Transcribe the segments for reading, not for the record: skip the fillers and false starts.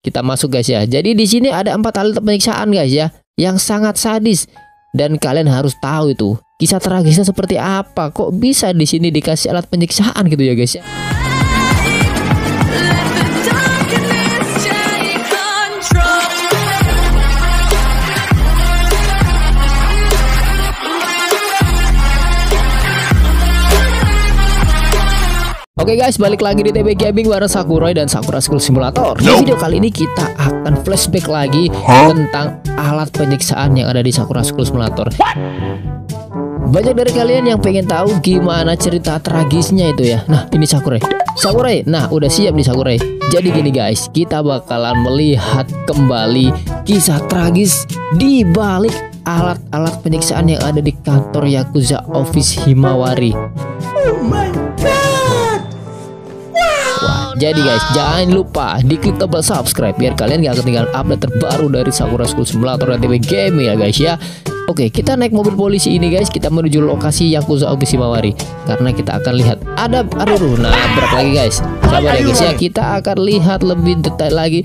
Kita masuk guys ya. Jadi di sini ada 4 alat penyiksaan guys ya, yang sangat sadis dan kalian harus tahu itu kisah tragisnya seperti apa. Kok bisa di sini dikasih alat penyiksaan gitu ya guys ya. Oke guys, balik lagi di TB Gaming bareng Sakurai dan Sakura School Simulator. Di video kali ini kita akan flashback lagi tentang alat penyiksaan yang ada di Sakura School Simulator. Banyak dari kalian yang pengen tahu gimana cerita tragisnya itu ya. Nah, ini Sakurai. Nah udah siap nih Sakurai. Jadi gini guys, kita bakalan melihat kembali kisah tragis di balik alat-alat penyiksaan yang ada di kantor Yakuza Office Himawari. Oh my god. Jadi guys, jangan lupa diklik tombol subscribe biar kalian gak ketinggalan update terbaru dari Sakura School Simulator dan TB Gaming ya guys ya. Oke, kita naik mobil polisi ini guys, kita menuju lokasi Yakuza Office Himawari karena kita akan lihat ada nabrak lagi guys. Sabar ya guys ya, kita akan lihat lebih detail lagi.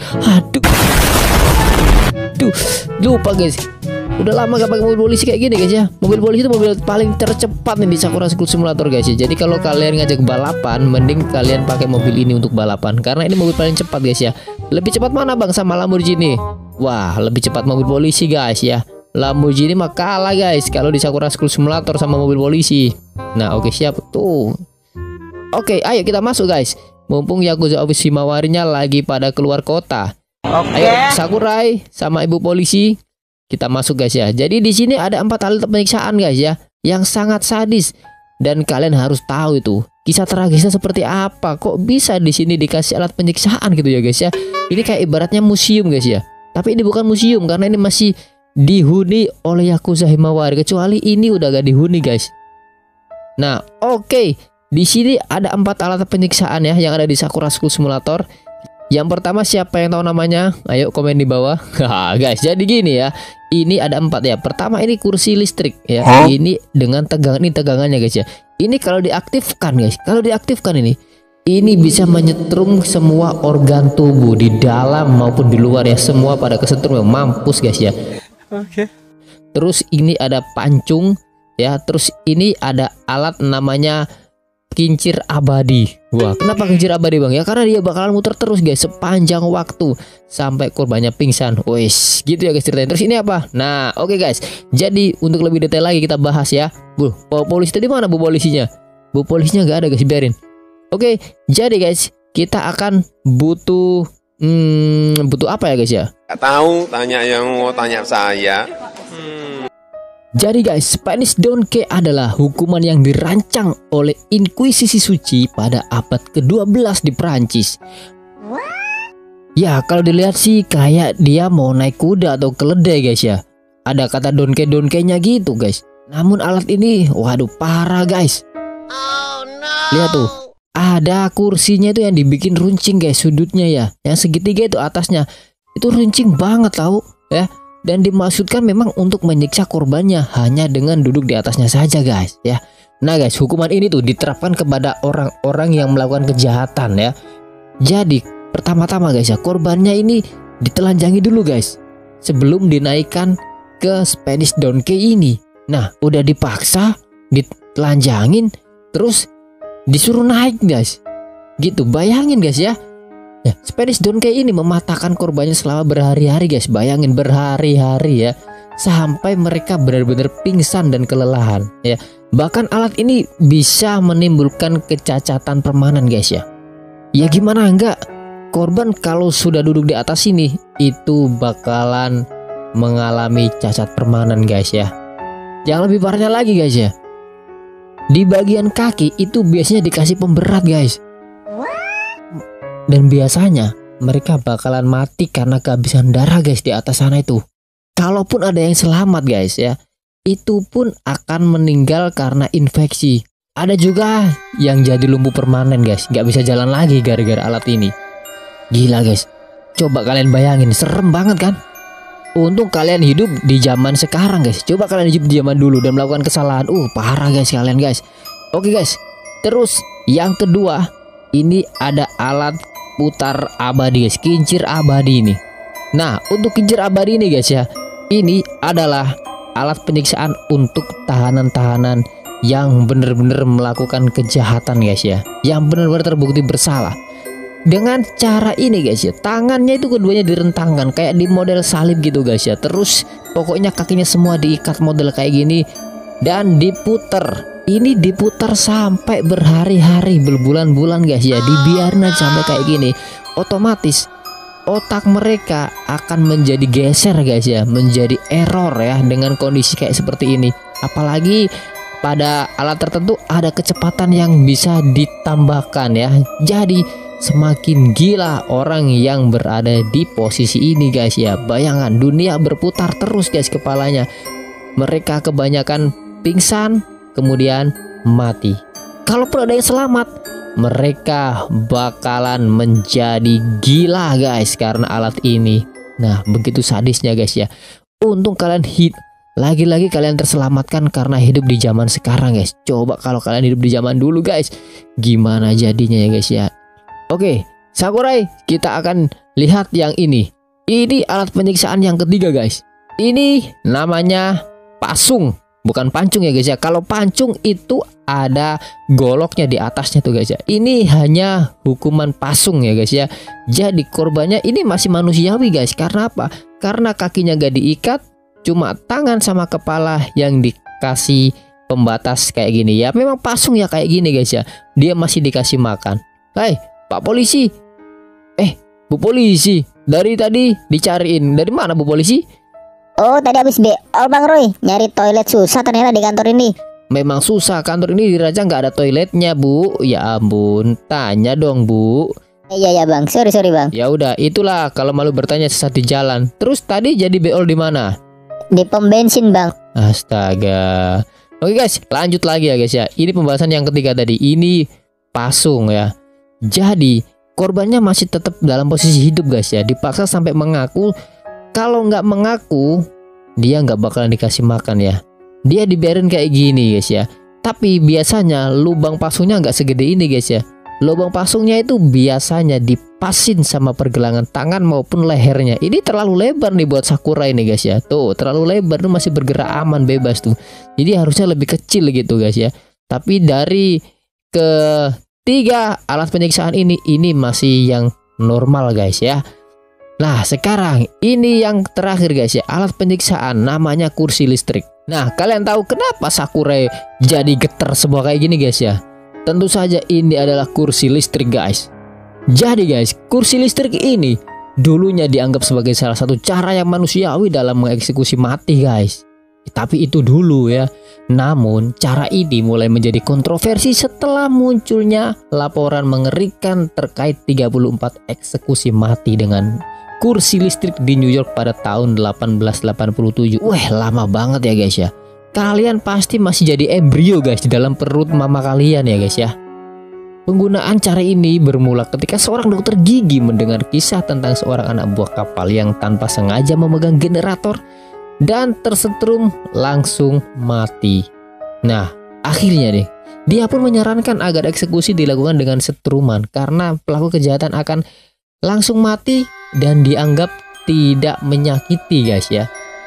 Lupa guys. Udah lama gak pakai mobil polisi kayak gini guys ya. Mobil polisi itu mobil paling tercepat nih di Sakura School Simulator guys ya. Jadi kalau kalian ngajak balapan, mending kalian pakai mobil ini untuk balapan karena ini mobil paling cepat guys ya. Lebih cepat mana bang sama Lamborghini? Wah, lebih cepat mobil polisi guys ya. Lamborghini mah kalah guys kalau di Sakura School Simulator sama mobil polisi. Nah oke, siap tuh. Oke, ayo kita masuk guys. Mumpung Yakuza Office Himawarinya lagi pada keluar kota. Ayo Sakurai sama ibu polisi, kita masuk guys ya. Jadi di sini ada 4 alat penyiksaan guys ya, yang sangat sadis dan kalian harus tahu itu kisah tragisnya seperti apa. Kok bisa di sini dikasih alat penyiksaan gitu ya guys ya. Ini kayak ibaratnya museum guys ya. Tapi ini bukan museum karena ini masih dihuni oleh Yakuza Himawari. Kecuali ini udah gak dihuni guys. Nah oke, di sini ada 4 alat penyiksaan ya yang ada di Sakura School Simulator. Yang pertama siapa yang tahu namanya? Ayo komen di bawah. Guys, jadi gini ya. Ini ada 4 ya. Pertama ini kursi listrik ya. Ini dengan tegangan, ini tegangannya guys ya. Ini kalau diaktifkan guys. Kalau diaktifkan ini bisa menyetrum semua organ tubuh di dalam maupun di luar ya. Semua pada kesetrum ya. Mampus guys ya. Oke. Terus ini ada pancung ya. Terus ini ada alat namanya kincir abadi. Wah, kenapa kincir abadi bang? Ya karena dia bakalan muter terus guys sepanjang waktu sampai korbannya pingsan. Wes, gitu ya guys ceritanya. Terus ini apa? Nah, oke guys. Jadi untuk lebih detail lagi kita bahas ya. Bu polisi tadi mana bu polisinya? Bu polisinya nggak ada guys, biarin. Oke, jadi guys kita akan butuh apa ya guys ya? Gak tahu, tanya yang mau tanya saya. Jadi guys, Spanish Donkey adalah hukuman yang dirancang oleh Inkuisisi Suci pada abad ke-12 di Prancis. Ya, kalau dilihat sih kayak dia mau naik kuda atau keledai guys ya. Ada kata donkey-donkeynya gitu guys. Namun alat ini, waduh parah guys. Lihat tuh, ada kursinya itu yang dibikin runcing guys sudutnya ya. Yang segitiga itu atasnya, itu runcing banget tahu ya. Dan dimaksudkan memang untuk menyiksa korbannya hanya dengan duduk di atasnya saja guys ya. Nah guys, hukuman ini tuh diterapkan kepada orang-orang yang melakukan kejahatan ya. Jadi pertama-tama guys ya, korbannya ini ditelanjangi dulu guys sebelum dinaikkan ke Spanish Donkey ini. Nah udah dipaksa ditelanjangin terus disuruh naik guys. Gitu, bayangin guys ya. Ya, Spanish Donkey ini mematahkan korbannya selama berhari-hari guys. Bayangin berhari-hari ya. Sampai mereka benar-benar pingsan dan kelelahan ya. Bahkan alat ini bisa menimbulkan kecacatan permanen guys ya. Ya gimana enggak, korban kalau sudah duduk di atas ini itu bakalan mengalami cacat permanen guys ya. Yang lebih parahnya lagi guys ya, di bagian kaki itu biasanya dikasih pemberat guys. Dan biasanya mereka bakalan mati karena kehabisan darah guys di atas sana itu. Kalaupun ada yang selamat guys ya, itu pun akan meninggal karena infeksi. Ada juga yang jadi lumpuh permanen guys, nggak bisa jalan lagi gara-gara alat ini. Gila guys, coba kalian bayangin, serem banget kan? Untung kalian hidup di zaman sekarang guys. Coba kalian hidup di zaman dulu dan melakukan kesalahan, parah guys kalian guys. Oke guys, terus yang kedua ini ada alat putar abadi guys, kincir abadi ini. Nah, untuk kincir abadi ini guys ya, ini adalah alat penyiksaan untuk tahanan-tahanan yang benar-benar melakukan kejahatan guys ya, yang benar-benar terbukti bersalah. Dengan cara ini guys ya, tangannya itu keduanya direntangkan kayak di model salib gitu guys ya. Terus pokoknya kakinya semua diikat model kayak gini dan diputer. Ini diputar sampai berhari-hari, berbulan-bulan guys ya, dibiarin aja sampai kayak gini. Otomatis otak mereka akan menjadi geser guys ya, menjadi error ya dengan kondisi kayak seperti ini. Apalagi pada alat tertentu ada kecepatan yang bisa ditambahkan ya. Jadi semakin gila orang yang berada di posisi ini guys ya. Bayangan dunia berputar terus guys kepalanya. Mereka kebanyakan pingsan kemudian mati. Kalaupun ada yang selamat, mereka bakalan menjadi gila guys karena alat ini. Nah, begitu sadisnya guys ya. Untung kalian lagi-lagi kalian terselamatkan karena hidup di zaman sekarang guys. Coba kalau kalian hidup di zaman dulu guys, gimana jadinya ya guys ya. Oke, Sakurai, kita akan lihat yang ini. Ini alat penyiksaan yang ketiga guys. Ini namanya pasung, bukan pancung ya guys ya. Kalau pancung itu ada goloknya di atasnya tuh guys ya. Ini hanya hukuman pasung ya guys ya. Jadi korbannya ini masih manusiawi guys. Karena apa? Karena kakinya gak diikat, cuma tangan sama kepala yang dikasih pembatas kayak gini ya. Memang pasung ya kayak gini guys ya. Dia masih dikasih makan. Hai Pak Polisi, Bu Polisi, dari tadi dicariin. Dari mana Bu Polisi? Oh, tadi habis BO Bang Roy, nyari toilet susah ternyata di kantor ini. Memang susah, kantor ini di Raja nggak ada toiletnya Bu. Ya ampun, tanya dong Bu. Iya Bang, sorry Bang. Ya udah, itulah kalau malu bertanya sesat di jalan. Terus tadi jadi BO di mana? Di pom bensin Bang. Astaga. Oke guys, lanjut lagi ya guys ya. Ini pembahasan yang ketiga tadi. Ini pasung ya. Jadi korbannya masih tetap dalam posisi hidup guys ya. Dipaksa sampai mengaku. Kalau nggak mengaku, dia nggak bakalan dikasih makan ya. Dia dibiarin kayak gini guys ya. Tapi biasanya lubang pasungnya nggak segede ini guys ya. Lubang pasungnya itu biasanya dipasin sama pergelangan tangan maupun lehernya. Ini terlalu lebar nih buat Sakurai ini guys ya. Tuh terlalu lebar tuh, masih bergerak aman bebas tuh. Jadi harusnya lebih kecil gitu guys ya. Tapi dari ketiga alat penyiksaan ini masih yang normal guys ya. Nah sekarang ini yang terakhir guys ya, alat penyiksaan namanya kursi listrik. Nah kalian tahu kenapa Sakurai jadi getar semua kayak gini guys ya? Tentu saja ini adalah kursi listrik guys. Jadi guys, kursi listrik ini dulunya dianggap sebagai salah satu cara yang manusiawi dalam mengeksekusi mati guys. Tapi itu dulu ya. Namun cara ini mulai menjadi kontroversi setelah munculnya laporan mengerikan terkait 34 eksekusi mati dengan kursi listrik di New York pada tahun 1887. Wah, lama banget ya guys ya. Kalian pasti masih jadi embrio guys di dalam perut mama kalian ya guys ya. Penggunaan cara ini bermula ketika seorang dokter gigi mendengar kisah tentang seorang anak buah kapal yang tanpa sengaja memegang generator dan tersetrum langsung mati. Nah, akhirnya deh, dia pun menyarankan agar eksekusi dilakukan dengan setruman karena pelaku kejahatan akan langsung mati dan dianggap tidak menyakiti guys ya.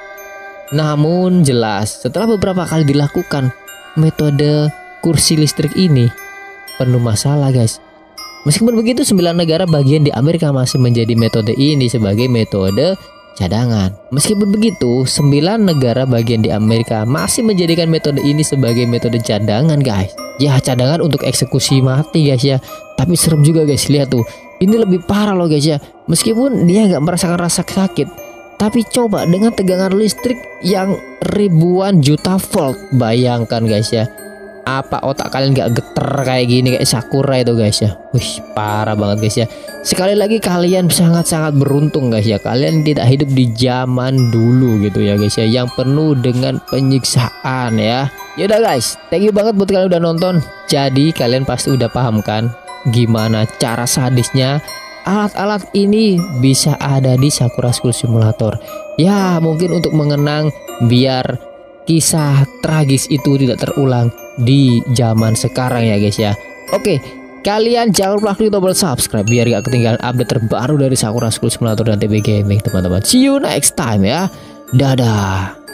Namun jelas setelah beberapa kali dilakukan, metode kursi listrik ini penuh masalah guys. Meskipun begitu, 9 negara bagian di Amerika masih menjadi metode ini sebagai metode cadangan. Meskipun begitu, 9 negara bagian di Amerika masih menjadikan metode ini sebagai metode cadangan guys. Ya cadangan untuk eksekusi mati guys ya. Tapi serem juga guys, lihat tuh. Ini lebih parah loh guys ya. Meskipun dia nggak merasakan rasa sakit, tapi coba dengan tegangan listrik yang ribuan juta volt. Bayangkan guys ya. Apa otak kalian gak geter kayak gini kayak Sakurai itu guys ya. Wih, parah banget guys ya. Sekali lagi kalian sangat-sangat beruntung guys ya. Kalian tidak hidup di zaman dulu gitu ya guys ya, yang penuh dengan penyiksaan ya. Yaudah guys, thank you banget buat kalian udah nonton. Jadi kalian pasti udah paham kan gimana cara sadisnya alat-alat ini bisa ada di Sakura School Simulator. Ya mungkin untuk mengenang biar kisah tragis itu tidak terulang di zaman sekarang ya guys ya. Oke, Kalian jangan lupa klik tombol subscribe biar gak ketinggalan update terbaru dari Sakura School Simulator dan TB Gaming teman-teman. See you next time ya. Dadah.